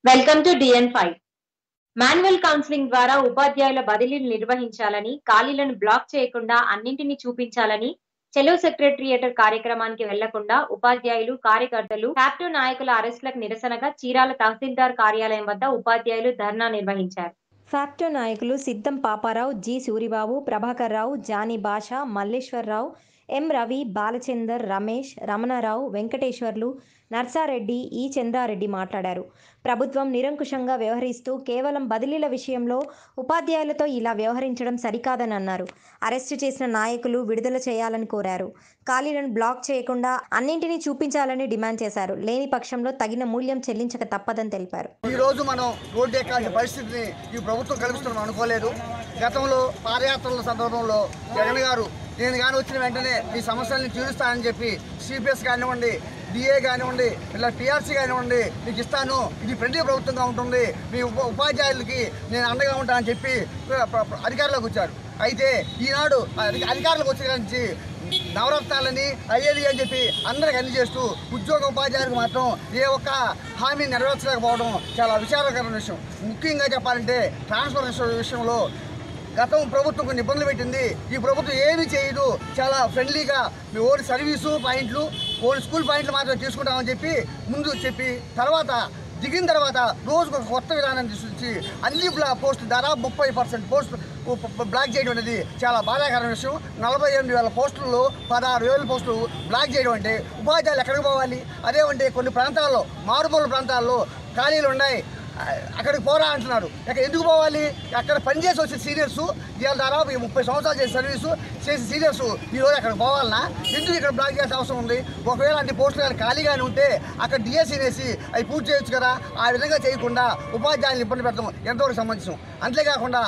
Welcome to DN5. Manual counselling ద్వారా ఉపాధ్యాయుల బదిలీలు నిర్వహించాలని, ఖాళీలను బ్లాక్ చేయకుండా అన్నింటినీ చూపించాలని, చెలో సెక్రటేరియట్ కార్యక్రమానికి వెళ్లకుండా ఉపాధ్యాయులు, కార్యకర్తలు, ఫ్యాక్టో నాయకుల అరెస్టులకు నిరసనగా చీరాల తహసీల్దార్ కార్యాలయం వద్ద ఉపాధ్యాయులు ధర్నా నిర్వహించారు. ఫ్యాక్టో నాయకులు Siddham Paparao, G Suribabu, Prabhakar Rao, Jani Basha, Malleswararao, M Ravi, Balachander, Ramesh, Ramanarao, Venkateswarlu, Narsareddy, E Chandrareddy మాట్లాడారు. ప్రభుత్వం నిరంకుశంగా వ్యవహరిస్తూ కేవలం బదిలీల విషయంలో ఉపాధ్యాయులతో ఇలా వ్యవహరించడం సరికాదని అన్నారు. అరెస్టు చేసిన నాయకులు విడుదల చేయాలని కోరారు. ఖాళీలను బ్లాక్ చేయకుండా అన్నింటినీ చూపించాలని డిమాండ్ చేశారు. లేని పక్షంలో తగిన మూల్యం చెల్లించక తప్పదని తెలిపారు. ఈ రోజు మనం రోడ్డు ఎక్కాల్సిన పరిస్థితిని ఈ ప్రభుత్వం కల్పిస్తున్నాం అనుకోలేదు. గతంలో పాదయాత్రల సందర్భంలో జగన్ గారు నేను కానీ వచ్చిన వెంటనే ఈ సమస్యలను తీరుస్తానని చెప్పి సిపిఎస్ కానివ్వండి, డిఏ కానివ్వండి, ఇలా పిఆర్సీ కానివ్వండి మీకు ఇస్తాను, ఇది ఫ్రెండ్లీ ప్రభుత్వంగా ఉంటుంది, మీ ఉపాధ్యాయులకి నేను అండగా ఉంటానని చెప్పి అధికారంలోకి వచ్చారు. అయితే ఈనాడు అధికారులకు వచ్చే నుంచి నవరత్నాలని అయ్యేది అని చెప్పి అందరికి అన్ని చేస్తూ ఉద్యోగ ఉపాధ్యాయులకు మాత్రం ఏ ఒక్క హామీ నెరవేర్చలేకపోవడం చాలా విచారకరమైన విషయం. ముఖ్యంగా చెప్పాలంటే ట్రాన్స్ఫర్ విషయంలో గతం ప్రభుత్వం కొన్ని ఇబ్బందులు పెట్టింది. ఈ ప్రభుత్వం ఏమీ చేయదు, చాలా ఫ్రెండ్లీగా మీ ఓడి సర్వీసు పాయింట్లు, ఓడి స్కూల్ పాయింట్లు మాత్రమే తీసుకుంటామని చెప్పి ముందు చెప్పి తర్వాత దిగిన తర్వాత రోజుకు ఒక కొత్త విధానాన్ని తీసుకొచ్చి అన్ని పోస్టులు దాదాపు 30% పోస్టులు బ్లాక్ చేయడం అనేది చాలా బాధాకరమైన విషయం. 48,000 పోస్టుల్లో 16,000 పోస్టులు బ్లాక్ చేయడం అంటే ఉపాధ్యాయులు ఎక్కడికి పోవాలి? అదేమంటే కొన్ని ప్రాంతాల్లో, మారుమూల ప్రాంతాల్లో ఖాళీలు ఉన్నాయి, అక్కడికి పోరా అంటున్నారు. అక్కడ ఎందుకు పోవాలి? అక్కడ పనిచేసి వచ్చే సీనియర్సు ఇవాళ దాదాపు 30 సంవత్సరాలు చేసే సర్వీసు చేసే సీనియర్సు ఈరోజు అక్కడికి పోవాలన్నా ఎందుకు ఇక్కడ బ్లాక్ చేసే అవసరం ఉంది? ఒకవేళ అన్ని పోస్టులు కానీ ఖాళీగానే ఉంటే అక్కడ డిఎస్సీ వేసి అవి పూర్తి చేయొచ్చు కదా. ఆ విధంగా చేయకుండా ఉపాధ్యాయులను ఇబ్బంది పెట్టడం ఎంతవరకు సంబంధించం. అంతేకాకుండా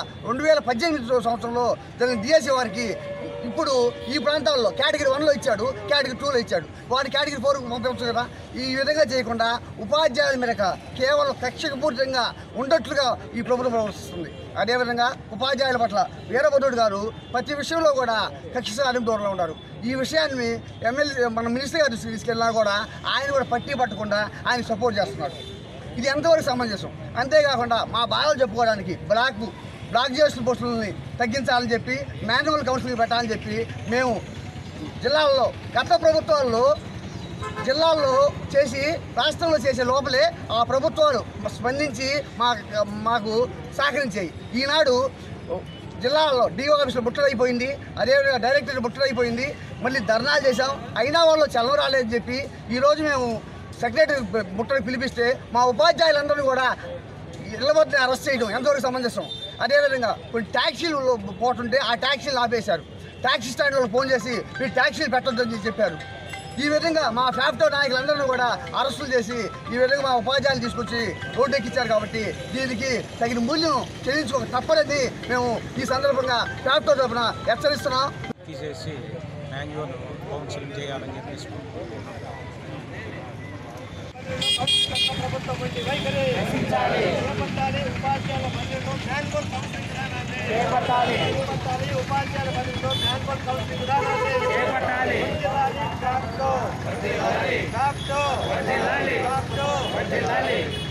2018 సంవత్సరంలో జరిగిన డిఎస్సీ వారికి ఇప్పుడు ఈ ప్రాంతాల్లో కేటగిరీ 1లో ఇచ్చాడు, కేటగిరీ 2లో ఇచ్చాడు, వాడిని కేటగిరీ 4కు పంపించచ్చు కదా. ఈ విధంగా చేయకుండా ఉపాధ్యాయుల మేరకు కేవలం కక్షపూరితంగా ఉండట్లుగా ఈ ప్రభుత్వం ప్రవర్తిస్తుంది. అదేవిధంగా ఉపాధ్యాయుల పట్ల వీరభద్రుడు గారు ప్రతి విషయంలో కూడా కక్ష సాధింపు దూరంలో ఉన్నారు. ఈ విషయాన్ని మన మినిస్టర్ గారు తీసుకెళ్ళినా కూడా ఆయన కూడా పట్టకుండా ఆయన సపోర్ట్ చేస్తున్నారు. ఇది ఎంతవరకు సమంజసం? అంతేకాకుండా మా బాధలు చెప్పుకోవడానికి బ్లాక్ చేసిన పోస్టులని తగ్గించాలని చెప్పి మాన్యువల్ కౌన్సిలింగ్ పెట్టాలని చెప్పి మేము జిల్లాల్లో గత ప్రభుత్వాల్లో జిల్లాల్లో చేసి రాష్ట్రంలో చేసే లోపలే ఆ ప్రభుత్వాలు స్పందించి మాకు సహకరించాయి. ఈనాడు జిల్లాలో డిఓ ఆఫీసులో బుట్టలైపోయింది, అదేవిధంగా డైరెక్టర్ బుట్టలైపోయింది, మళ్ళీ ధర్నాలు చేసాం, అయినా వాళ్ళు చల్లవ రాలేదని చెప్పి ఈరోజు మేము సెక్రటరీ బుట్టలు పిలిపిస్తే మా ఉపాధ్యాయులందరూ కూడా ఇళ్ల వద్ద అరెస్ట్ చేయడం ఎంతవరకు సమంజసం. అదేవిధంగా కొన్ని ట్యాక్సీలు పోతుంటే ఆ ట్యాక్సీలు ఆపేశారు. ట్యాక్సీ స్టాండ్లో ఫోన్ చేసి మీరు ట్యాక్సీలు పెట్టొద్దని చెప్పారు. ఈ విధంగా మా ఫ్యాక్టో నాయకులందరూ కూడా అరెస్టులు చేసి ఈ విధంగా మా ఉపాధ్యాయులు తీసుకొచ్చి రోడ్డు ఎక్కించారు. కాబట్టి దీనికి తగిన మూల్యం చెల్లించుకోక తప్పదని మేము ఈ సందర్భంగా ఫ్యాక్టో తరఫున హెచ్చరిస్తున్నాం. తీసేసి మాన్యువల్ కౌన్సిలింగ్ చేయాలని చెప్పేసి ప్రభుత్వం వంటి వైఖరి చేపట్టాలి. ఉపాధ్యాయుల బదిలీలో మాన్యువల్ కౌన్సిలింగ్ విధానాన్ని చేపట్టాలి. ఉపాధ్యాయుల బదిలీలో మాన్యువల్ కౌన్సిలింగ్ విధానాన్ని చేపట్టాలి. ఫ్యాక్టో